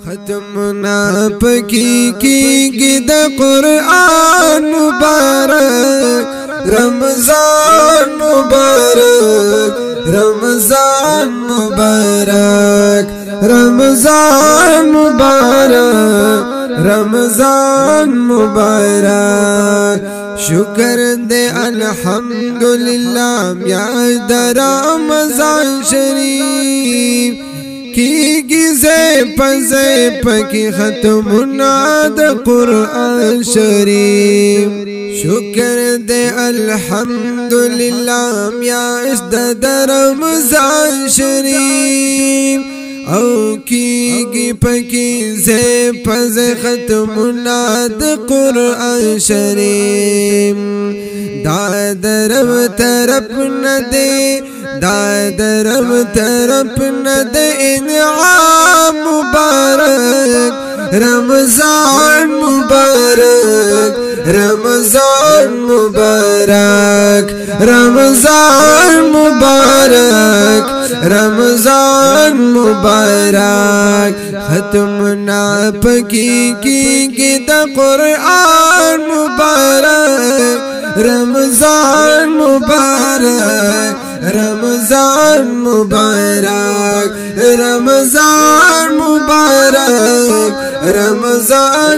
ختمنا پکی د قرآن مبارک رمضان مبارک رمضان مبارک رمضان مبارک رمضان مبارک شکر دے الحمدللہ میاد رمضان شریف کی گزے پزے پکی ختمنا د قرآن شریف شکر دے الحمدللہ میاشت د رمضان شریف او کی پکی زے پزے ختمنا د قرآن شریف داد رب طرف نہ دے داد رب طرف نہ دے انعام مبارک رمضان مبارک رمضان مبارک رمضان مبارک رمضان مبارک ختمنا پکی د قرآن مبارک رمضان مبارک رمضان مبارک رمضان مبارک رمضان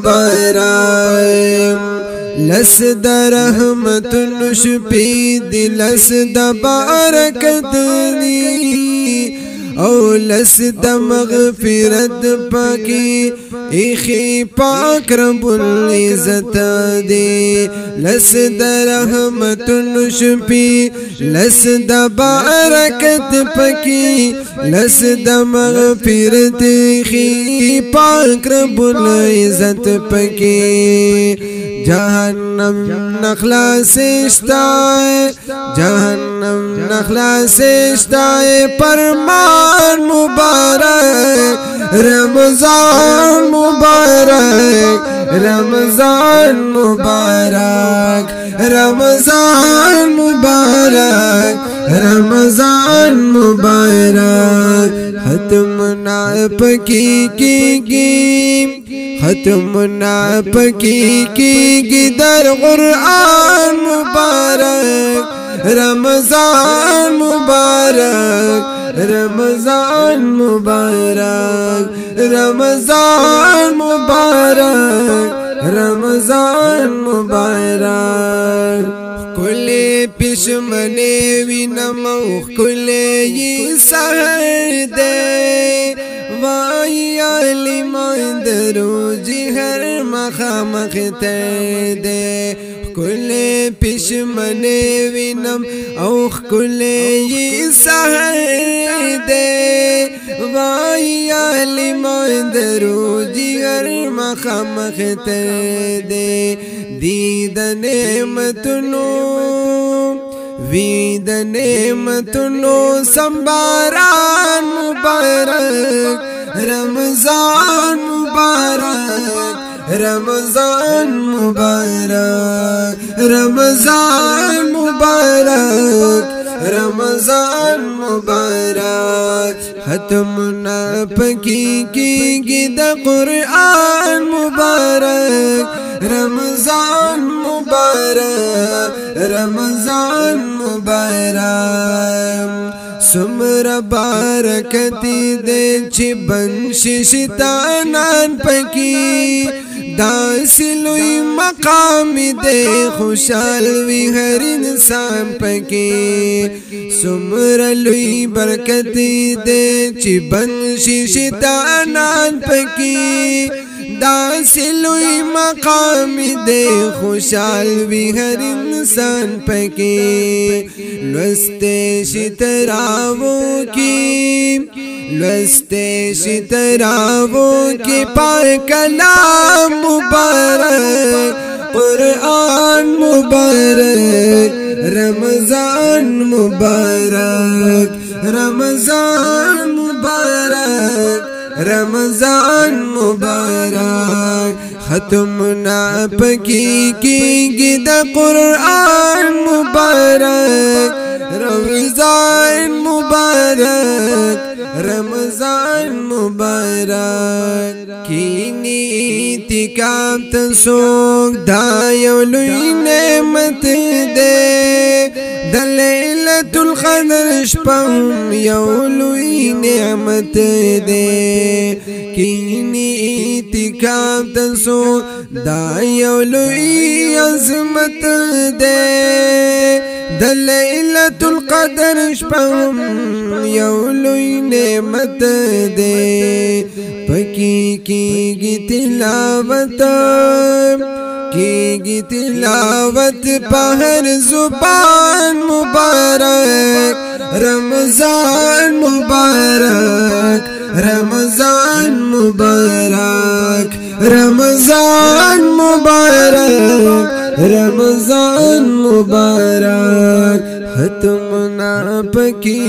مبارک لس د رحمت نشپی دی لس د برکت دی او لس د مغفرت پاکی ایخی پاک رب العزت دی لس د رحمت نشپی لس د برکت پاکی لس د مغفرت ایخی پاک رب العزت پاکی جہنم نخلاسشتائے جہنم نخلاسشتائے پرمان مبارک رمضان مبارک رمضان مبارک رمضان مبارک رمضان مبارک ختمنا پکی ختمنا پکی در قرآن مبارک رمضان مبارک رمضان مبارک رمضان مبارک رمضان مبارک کل پشمنے وینمو کل یہ سحر دے وائی عالمان درو جہر مخامخ دے کل پشمنے وینم اوخ کل یہ سحر دے وائی عالمان درو جہر مخامخ دے دید نعمتنو وید نعمتنو سنباران مبارک رمضان مبارک رمضان مبارک رمضان مبارک رمضان مبارک ختمنا پکی د قرآن مبارک رمضان مبارک رمضان مبارک سمر بارکتی دے چی بنششتانان پکی داسی لوی مقام دے خوشحال وی ہر انسان پکی سمر لوی برکتی دے چی بنششتانان پکی داسی لوی مقام دے خوشحال وی ہر انسان پکی لستے شتراو کی لستے شتراو کی پاک کلام مبارک قرآن مبارک رمضان مبارک رمضان مبارک رمضان مبارک ختمنا پکی د قرآن مبارک رمضان مبارک رمضان रमजान मुबारक कीनी इतिकाब तसोक दायो लुई नेमत दे दलैलतुल क़द्र शपम यो लुई नेमत दे कीनी इतिकाब तसोक दायो लुई अज़मत दे दलैलतुल क़द्र शपम यो लुई नेमत दे पकी की तिलावत की तिलावत पहर जुबान मुबारक रमजान मुबारक रमजान मुबारक रमजान मुबारक रमजान मुबारक खत्म ना पकी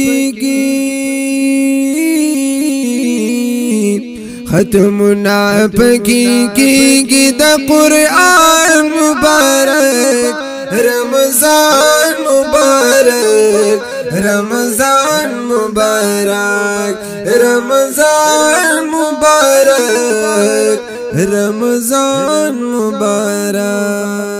खत्म ना पकी द कुरआन मुबारक रमजान मुबारक रमजान मुबारक रमजान मुबारक रमजान मुबारक।